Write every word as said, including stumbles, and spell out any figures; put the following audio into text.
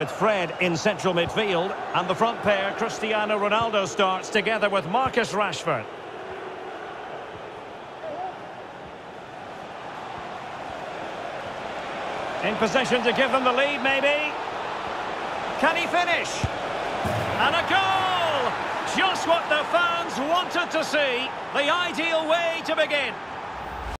With Fred in central midfield, and the front pair, Cristiano Ronaldo, starts together with Marcus Rashford. In position to give them the lead, maybe. Can he finish? And a goal! Just what the fans wanted to see. The ideal way to begin.